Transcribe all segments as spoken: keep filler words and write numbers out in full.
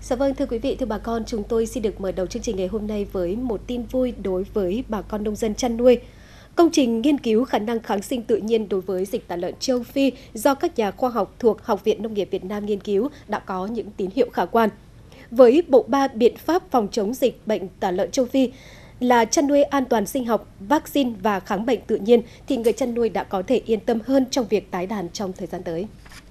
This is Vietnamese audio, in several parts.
Dạ vâng, thưa quý vị, thưa bà con, chúng tôi xin được mở đầu chương trình ngày hôm nay với một tin vui đối với bà con nông dân chăn nuôi. Công trình nghiên cứu khả năng kháng sinh tự nhiên đối với dịch tả lợn châu Phi do các nhà khoa học thuộc Học viện Nông nghiệp Việt Nam nghiên cứu đã có những tín hiệu khả quan. Với bộ ba biện pháp phòng chống dịch bệnh tả lợn châu Phi là chăn nuôi an toàn sinh học, vaccine và kháng bệnh tự nhiên, thì người chăn nuôi đã có thể yên tâm hơn trong việc tái đàn trong thời gian tới.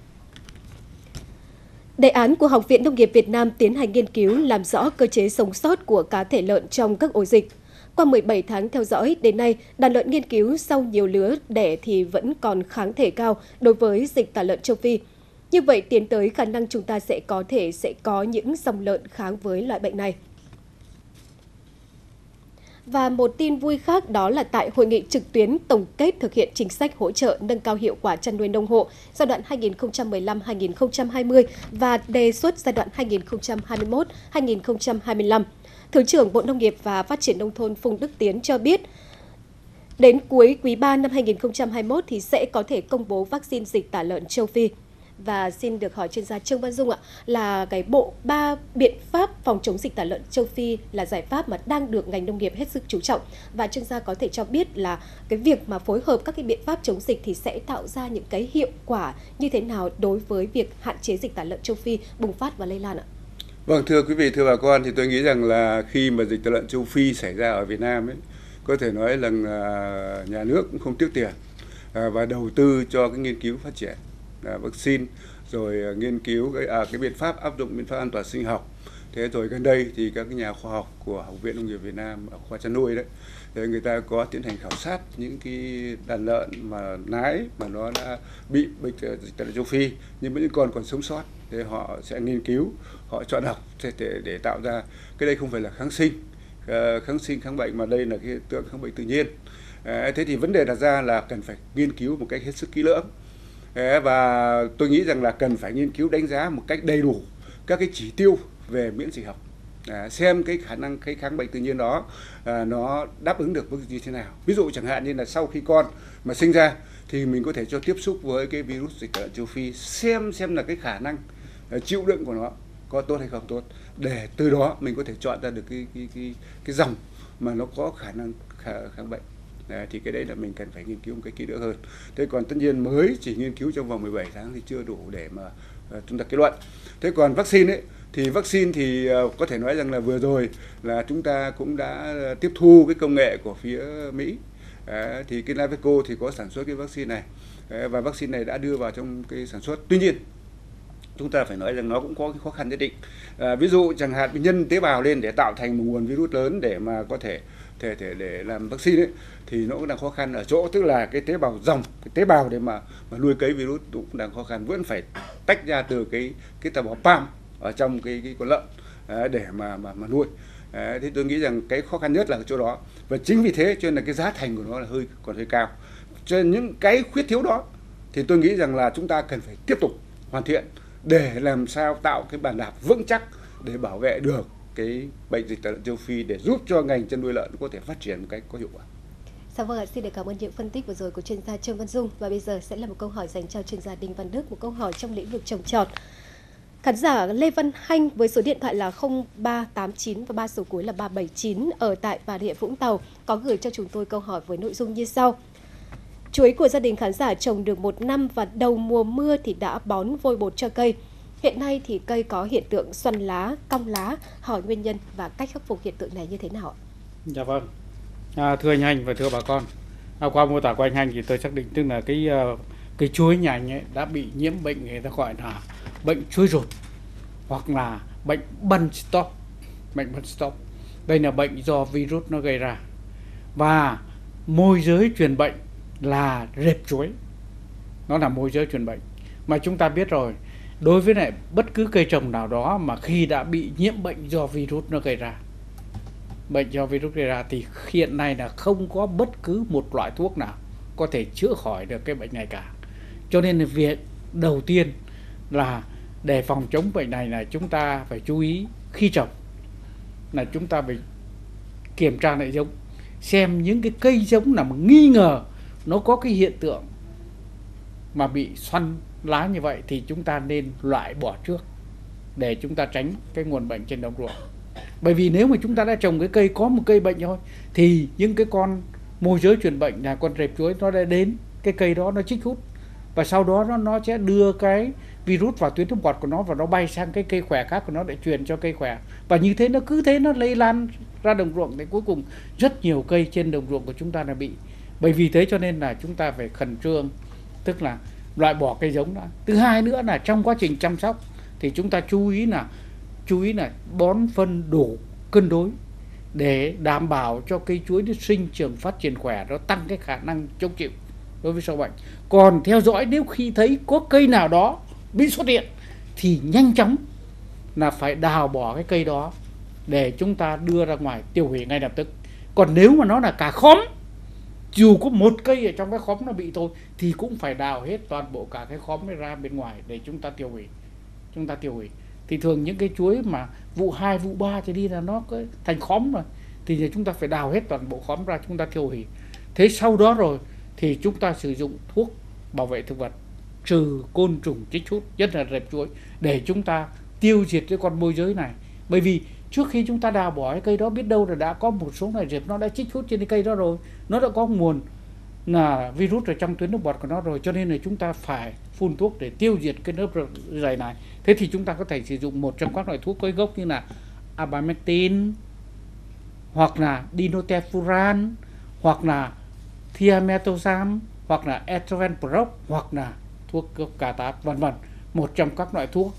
Đề án của Học viện Nông nghiệp Việt Nam tiến hành nghiên cứu làm rõ cơ chế sống sót của cá thể lợn trong các ổ dịch. Qua mười bảy tháng theo dõi, đến nay, đàn lợn nghiên cứu sau nhiều lứa đẻ thì vẫn còn kháng thể cao đối với dịch tả lợn châu Phi. Như vậy, tiến tới khả năng chúng ta sẽ có thể sẽ có những dòng lợn kháng với loại bệnh này. Và một tin vui khác đó là tại hội nghị trực tuyến tổng kết thực hiện chính sách hỗ trợ nâng cao hiệu quả chăn nuôi nông hộ giai đoạn hai nghìn không trăm mười lăm đến hai nghìn không trăm hai mươi và đề xuất giai đoạn hai nghìn không trăm hai mươi mốt đến hai nghìn không trăm hai mươi lăm. Thứ trưởng Bộ Nông nghiệp và Phát triển Nông thôn Phùng Đức Tiến cho biết, đến cuối quý ba năm hai nghìn không trăm hai mươi mốt thì sẽ có thể công bố vaccine dịch tả lợn châu Phi. Và xin được hỏi chuyên gia Trương Văn Dung ạ, là cái bộ ba biện pháp phòng chống dịch tả lợn châu Phi là giải pháp mà đang được ngành nông nghiệp hết sức chú trọng, và chuyên gia có thể cho biết là cái việc mà phối hợp các cái biện pháp chống dịch thì sẽ tạo ra những cái hiệu quả như thế nào đối với việc hạn chế dịch tả lợn châu Phi bùng phát và lây lan ạ? Vâng, thưa quý vị, thưa bà con, thì tôi nghĩ rằng là khi mà dịch tả lợn châu Phi xảy ra ở Việt Nam ấy, có thể nói là nhà nước cũng không tiếc tiền và đầu tư cho cái nghiên cứu phát triển vaccine, rồi nghiên cứu cái, à, cái biện pháp áp dụng biện pháp an toàn sinh học. Thế rồi gần đây thì các cái nhà khoa học của Học viện Nông nghiệp Việt Nam ở khoa chăn nuôi đấy, thì người ta có tiến hành khảo sát những cái đàn lợn mà nái mà nó đã bị bệnh dịch tả lợn châu Phi nhưng vẫn còn còn sống sót, thì họ sẽ nghiên cứu, họ chọn học để, để, để tạo ra cái đây không phải là kháng sinh, uh, kháng sinh kháng bệnh mà đây là cái hiện tượng kháng bệnh tự nhiên. Uh, thế thì vấn đề đặt ra là cần phải nghiên cứu một cách hết sức kỹ lưỡng. Và tôi nghĩ rằng là cần phải nghiên cứu đánh giá một cách đầy đủ các cái chỉ tiêu về miễn dịch học, à, xem cái khả năng cái kháng bệnh tự nhiên đó à, nó đáp ứng được như thế nào. Ví dụ chẳng hạn như là sau khi con mà sinh ra thì mình có thể cho tiếp xúc với cái virus dịch tả lợn châu Phi, xem xem là cái khả năng uh, chịu đựng của nó có tốt hay không tốt, để từ đó mình có thể chọn ra được cái cái cái cái dòng mà nó có khả năng khả, kháng bệnh. Đấy, thì cái đấy là mình cần phải nghiên cứu một cái kỹ lưỡng hơn. Thế còn tất nhiên mới chỉ nghiên cứu trong vòng mười bảy tháng thì chưa đủ để mà uh, chúng ta kết luận. Thế còn vaccine ấy, thì vaccine thì uh, có thể nói rằng là vừa rồi là chúng ta cũng đã uh, tiếp thu cái công nghệ của phía Mỹ. Uh, thì cái Naveco thì có sản xuất cái vaccine này, uh, và vaccine này đã đưa vào trong cái sản xuất. Tuy nhiên chúng ta phải nói rằng nó cũng có cái khó khăn nhất định. À, ví dụ chẳng hạn nhân tế bào lên để tạo thành một nguồn virus lớn để mà có thể thể thể để làm vaccine ấy, thì nó cũng đang khó khăn ở chỗ, tức là cái tế bào dòng, cái tế bào để mà mà nuôi cấy virus cũng đang khó khăn, vẫn phải tách ra từ cái cái tế bào Palm ở trong cái cái con lợn à, để mà mà mà nuôi. À, thế tôi nghĩ rằng cái khó khăn nhất là ở chỗ đó, và chính vì thế cho nên là cái giá thành của nó là hơi còn hơi cao. Cho nên những cái khuyết thiếu đó thì tôi nghĩ rằng là chúng ta cần phải tiếp tục hoàn thiện để làm sao tạo cái bàn đạp vững chắc để bảo vệ được cái bệnh dịch tả lợn châu Phi, để giúp cho ngành chăn nuôi lợn có thể phát triển một cách có hiệu quả. Dạ vâng ạ, xin được cảm ơn những phân tích vừa rồi của chuyên gia Trương Văn Dung. Và bây giờ sẽ là một câu hỏi dành cho chuyên gia Đinh Văn Đức, một câu hỏi trong lĩnh vực trồng trọt. Khán giả Lê Văn Hanh với số điện thoại là không ba tám chín và ba số cuối là ba bảy chín ở tại Bà Rịa Vũng Tàu có gửi cho chúng tôi câu hỏi với nội dung như sau. Chuối của gia đình khán giả trồng được một năm và đầu mùa mưa thì đã bón vôi bột cho cây. Hiện nay thì cây có hiện tượng xoăn lá, cong lá, hỏi nguyên nhân và cách khắc phục hiện tượng này như thế nào ạ? Dạ vâng, à, thưa anh Hanh và thưa bà con, à, qua mô tả của anh Hanh thì tôi xác định tức là cái uh, cái chuối nhà anh ấy đã bị nhiễm bệnh, người ta gọi là bệnh chuối rột hoặc là bệnh Bunch Stop. Bệnh Bunch Stop đây là bệnh do virus nó gây ra, và môi giới truyền bệnh là rệp chuối, nó là môi giới truyền bệnh. Mà chúng ta biết rồi, đối với lại bất cứ cây trồng nào đó mà khi đã bị nhiễm bệnh do virus nó gây ra, bệnh do virus gây ra thì hiện nay là không có bất cứ một loại thuốc nào có thể chữa khỏi được cái bệnh này cả. Cho nên là việc đầu tiên là để phòng chống bệnh này là chúng ta phải chú ý khi trồng là chúng ta phải kiểm tra lại giống, xem những cái cây giống nào mà nghi ngờ nó có cái hiện tượng mà bị xoăn lá như vậy thì chúng ta nên loại bỏ trước. để chúng ta tránh cái nguồn bệnh trên đồng ruộng. Bởi vì nếu mà chúng ta đã trồng cái cây có một cây bệnh thôi thì những cái con môi giới truyền bệnh là con rệp chuối nó đã đến cái cây đó, nó chích hút và sau đó nó nó sẽ đưa cái virus vào tuyến nước bọt của nó và nó bay sang cái cây khỏe khác của nó để truyền cho cây khỏe, và như thế nó cứ thế nó lây lan ra đồng ruộng, thì cuối cùng rất nhiều cây trên đồng ruộng của chúng ta là bị. Bởi vì thế cho nên là chúng ta phải khẩn trương, tức là loại bỏ cây giống đó. Thứ hai nữa là trong quá trình chăm sóc thì chúng ta chú ý là chú ý là bón phân đủ cân đối để đảm bảo cho cây chuối nó sinh trưởng phát triển khỏe, nó tăng cái khả năng chống chịu đối với sâu bệnh. Còn theo dõi, nếu khi thấy có cây nào đó bị xuất hiện thì nhanh chóng là phải đào bỏ cái cây đó để chúng ta đưa ra ngoài tiêu hủy ngay lập tức. Còn nếu mà nó là cả khóm, dù có một cây ở trong cái khóm nó bị thôi thì cũng phải đào hết toàn bộ cả cái khóm này ra bên ngoài để chúng ta tiêu hủy. Chúng ta tiêu hủy. Thì thường những cái chuối mà vụ hai, vụ ba thì đi là nó có thành khóm rồi, thì chúng ta phải đào hết toàn bộ khóm ra, chúng ta tiêu hủy. Thế sau đó rồi thì chúng ta sử dụng thuốc bảo vệ thực vật trừ côn trùng chích hút, nhất là rệp chuối, để chúng ta tiêu diệt cái con môi giới này. Bởi vì trước khi chúng ta đào bỏ cái cây đó, biết đâu là đã có một số loài rệp nó đã chích hút trên cái cây đó rồi, nó đã có nguồn là virus ở trong tuyến nước bọt của nó rồi, cho nên là chúng ta phải phun thuốc để tiêu diệt cái lớp dày này. Thế thì chúng ta có thể sử dụng một trong các loại thuốc có gốc như là abamectin, hoặc là dinotefuran, hoặc là thiamethoxam, hoặc là etrovenproc, hoặc là thuốc cà tát, vân vân. Một trong các loại thuốc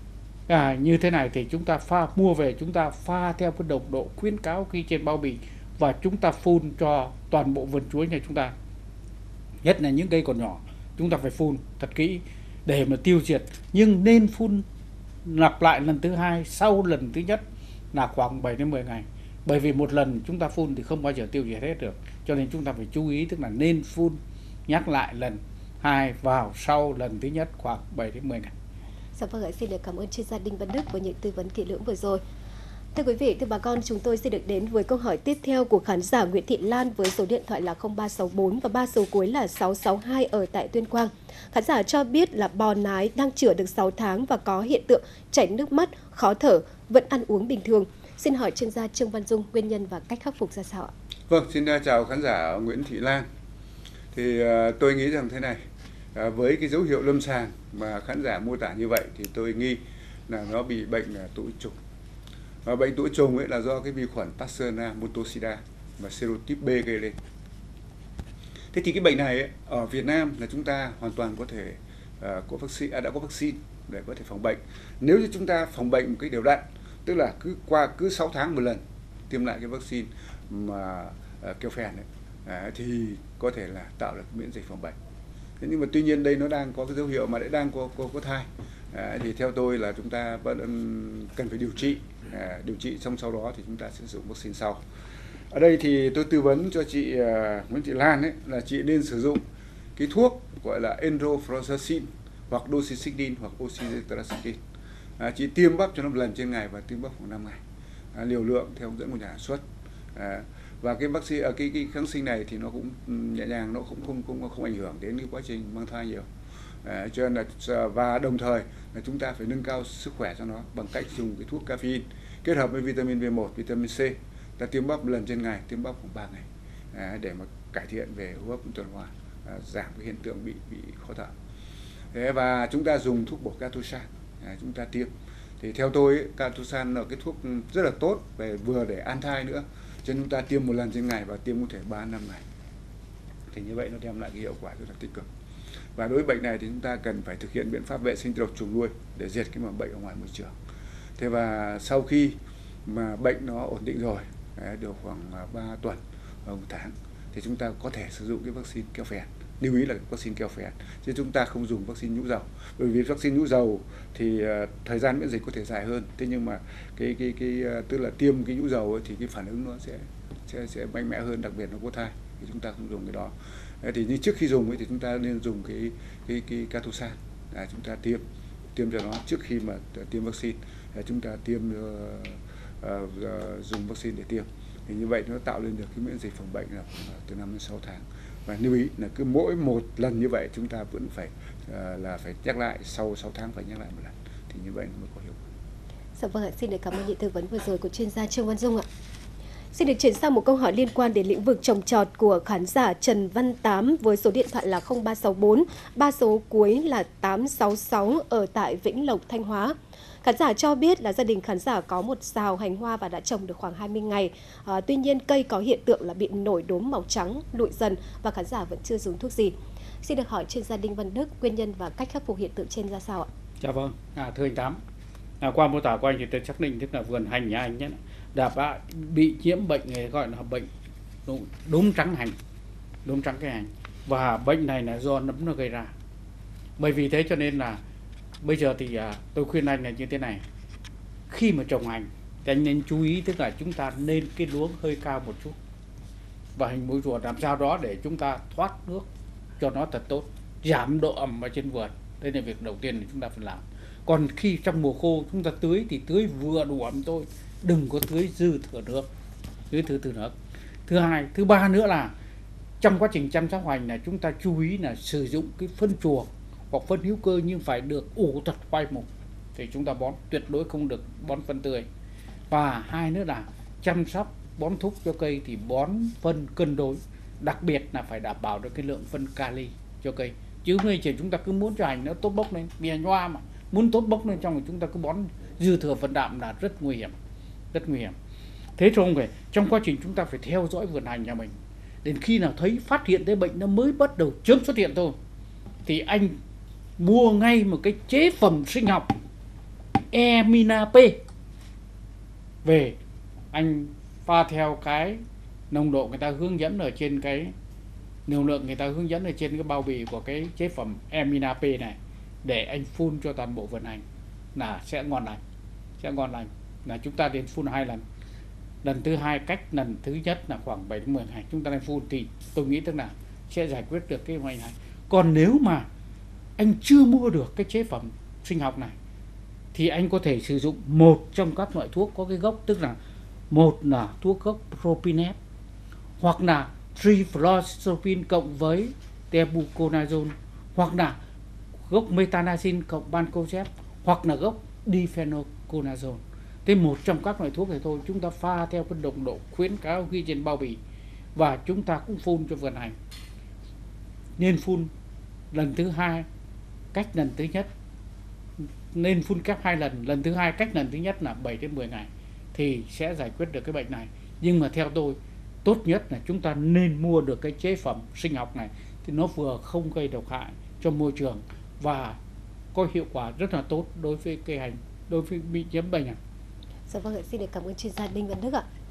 à, như thế này thì chúng ta pha mua về, chúng ta pha theo cái nồng độ khuyến cáo ghi trên bao bì và chúng ta phun cho toàn bộ vườn chuối nhà chúng ta. Nhất là những cây còn nhỏ, chúng ta phải phun thật kỹ để mà tiêu diệt, nhưng nên phun lặp lại lần thứ hai sau lần thứ nhất là khoảng bảy đến mười ngày. Bởi vì một lần chúng ta phun thì không bao giờ tiêu diệt hết được, cho nên chúng ta phải chú ý, tức là nên phun nhắc lại lần hai vào sau lần thứ nhất khoảng bảy đến mười ngày. Dạ vâng ạ, xin được cảm ơn chuyên gia Đinh Văn Đức với những tư vấn kỹ lưỡng vừa rồi. Thưa quý vị, thưa bà con, chúng tôi sẽ được đến với câu hỏi tiếp theo của khán giả Nguyễn Thị Lan với số điện thoại là không ba sáu bốn và ba số cuối là sáu sáu hai ở tại Tuyên Quang. Khán giả cho biết là bò nái đang chữa được sáu tháng và có hiện tượng chảy nước mắt, khó thở, vẫn ăn uống bình thường. Xin hỏi chuyên gia Trương Văn Dung nguyên nhân và cách khắc phục ra sao ạ? Vâng, xin chào khán giả Nguyễn Thị Lan. Thì uh, tôi nghĩ rằng thế này, uh, với cái dấu hiệu lâm sàng mà khán giả mô tả như vậy thì tôi nghi là nó bị bệnh uh, tụi trùng. Và bệnh tụi trùng ấy là do cái vi khuẩn Pasteur montosida mà serotype B gây lên. Thế thì cái bệnh này ấy, ở Việt Nam là chúng ta hoàn toàn có thể uh, có vaccine, à, đã có vaccine để có thể phòng bệnh. Nếu như chúng ta phòng bệnh một cách đều đặn, tức là cứ qua cứ sáu tháng một lần tiêm lại cái vaccine mà uh, keo phèn ấy, à, thì có thể là tạo được miễn dịch phòng bệnh. Thế nhưng mà tuy nhiên đây nó đang có cái dấu hiệu mà lại đang có có, có thai, à, thì theo tôi là chúng ta vẫn cần phải điều trị, à, điều trị xong sau đó thì chúng ta sẽ sử dụng vaccine sau. Ở đây thì tôi tư vấn cho chị uh, Nguyễn Thị Lan ấy là chị nên sử dụng cái thuốc gọi là enrofloxacin hoặc doxycycline hoặc oxytetracycline. À, chị tiêm bắp cho nó một lần trên ngày và tiêm bắp khoảng năm ngày, à, liều lượng theo hướng dẫn của nhà sản xuất. À, và cái vaccine ở cái, cái kháng sinh này thì nó cũng nhẹ nhàng, nó cũng không không không ảnh hưởng đến cái quá trình mang thai nhiều. À, cho nên là và đồng thời là chúng ta phải nâng cao sức khỏe cho nó bằng cách dùng cái thuốc caffeine kết hợp với vitamin B một, vitamin C. Ta tiêm bắp một lần trên ngày, tiêm bắp khoảng ba ngày, à, để mà cải thiện về hô hấp tuần hoàn, à, giảm cái hiện tượng bị bị khó thở. Thế và chúng ta dùng thuốc bổ Catosan, à, chúng ta tiêm. Thì theo tôi ấy, Catosan là cái thuốc rất là tốt về vừa để an thai nữa, cho nên chúng ta tiêm một lần trên ngày và tiêm có thể ba năm ngày. Thì như vậy nó đem lại cái hiệu quả rất là tích cực. Và đối với bệnh này thì chúng ta cần phải thực hiện biện pháp vệ sinh tiêu độc chuồng nuôi để diệt cái mầm bệnh ở ngoài môi trường. Thế và sau khi mà bệnh nó ổn định rồi, được khoảng ba tuần và một tháng, thì chúng ta có thể sử dụng cái vaccine keo phèn. Lưu ý là vaccine keo phèn, chứ chúng ta không dùng vaccine nhũ dầu. Bởi vì vaccine nhũ dầu thì uh, thời gian miễn dịch có thể dài hơn. Thế nhưng mà cái cái cái uh, tức là tiêm cái nhũ dầu ấy, thì cái phản ứng nó sẽ sẽ sẽ mạnh mẽ hơn, đặc biệt nó có thai thì chúng ta không dùng cái đó. Đấy, thì như trước khi dùng ấy, thì chúng ta nên dùng cái cái cái Catosan, à, chúng ta tiêm tiêm cho nó trước khi mà tiêm vaccine. À, chúng ta tiêm uh, uh, uh, dùng vaccine để tiêm. Thì như vậy nó tạo lên được cái miễn dịch phòng bệnh là từ năm đến sáu tháng. Và lưu ý là cứ mỗi một lần như vậy chúng ta vẫn phải uh, là phải nhắc lại, sau sáu tháng phải nhắc lại một lần, thì như vậy nó mới có hiệu quả. Dạ vâng ạ, xin được cảm ơn những tư vấn vừa rồi của chuyên gia Trương Văn Dung ạ. Xin được chuyển sang một câu hỏi liên quan đến lĩnh vực trồng trọt của khán giả Trần Văn Tám với số điện thoại là không ba sáu bốn, ba số cuối là tám sáu sáu ở tại Vĩnh Lộc, Thanh Hóa. Khán giả cho biết là gia đình khán giả có một sào hành hoa và đã trồng được khoảng hai mươi ngày. À, tuy nhiên cây có hiện tượng là bị nổi đốm màu trắng, lụi dần và khán giả vẫn chưa dùng thuốc gì. Xin được hỏi chuyên gia Đinh Văn Đức, nguyên nhân và cách khắc phục hiện tượng trên ra sao ạ? Dạ vâng, à, thưa anh Tám, à, qua mô tả của anh thì tôi xác định tức là vườn hành nhà anh nhé đã bị nhiễm bệnh này gọi là bệnh đốm trắng hành, đốm trắng cái hành, và bệnh này là do nấm nó gây ra. Bởi vì thế cho nên là bây giờ thì à, tôi khuyên anh là như thế này: khi mà trồng hành thì anh nên chú ý, tức là chúng ta nên cái luống hơi cao một chút và hình mũi rùa, làm sao đó để chúng ta thoát nước cho nó thật tốt, giảm độ ẩm ở trên vườn. Đây là việc đầu tiên mà chúng ta phải làm. Còn khi trong mùa khô chúng ta tưới thì tưới vừa đủ ẩm thôi, đừng có tưới dư thừa nước, tưới thừa thừa nước. Thứ hai, thứ ba nữa là trong quá trình chăm sóc hành là chúng ta chú ý là sử dụng cái phân chuồng hoặc phân hữu cơ nhưng phải được ủ thật khoai mục thì chúng ta bón, tuyệt đối không được bón phân tươi. Và hai nữa là chăm sóc bón thuốc cho cây thì bón phân cân đối, đặc biệt là phải đảm bảo được cái lượng phân kali cho cây. Chứ bây giờ chúng ta cứ muốn cho hành nó tốt bốc lên, vì hành hoa mà muốn tốt bốc lên trong thì chúng ta cứ bón dư thừa phân đạm là rất nguy hiểm, rất nguy hiểm. Thế không phải trong quá trình chúng ta phải theo dõi vườn hành nhà mình, đến khi nào thấy phát hiện tới bệnh nó mới bắt đầu chớm xuất hiện thôi thì anh mua ngay một cái chế phẩm sinh học Emina P về, anh pha theo cái nồng độ người ta hướng dẫn ở trên cái liều lượng người ta hướng dẫn ở trên cái bao bì của cái chế phẩm Emina P này để anh phun cho toàn bộ vườn hành là sẽ ngon lành, sẽ ngon lành. Là chúng ta đến phun hai lần, lần thứ hai cách lần thứ nhất là khoảng bảy đến mười ngày chúng ta nên phun thì tôi nghĩ tức là sẽ giải quyết được cái bệnh này. Còn nếu mà anh chưa mua được cái chế phẩm sinh học này thì anh có thể sử dụng một trong các loại thuốc có cái gốc, tức là một là thuốc gốc Propinef hoặc là trifluoxetine cộng với tebuconazole, hoặc là gốc methanacin cộng bancozeb, hoặc là gốc difenoconazole. Thế một trong các loại thuốc này thôi, chúng ta pha theo cái nồng độ khuyến cáo ghi trên bao bì và chúng ta cũng phun cho vườn hành. Nên phun lần thứ hai cách lần thứ nhất, nên phun kép hai lần, lần thứ hai cách lần thứ nhất là bảy đến mười ngày thì sẽ giải quyết được cái bệnh này. Nhưng mà theo tôi, tốt nhất là chúng ta nên mua được cái chế phẩm sinh học này thì nó vừa không gây độc hại cho môi trường và có hiệu quả rất là tốt đối với cây hành, đối với bị nhiễm bệnh. Dạ vâng ạ, xin được cảm ơn chuyên gia Đinh Văn Đức ạ.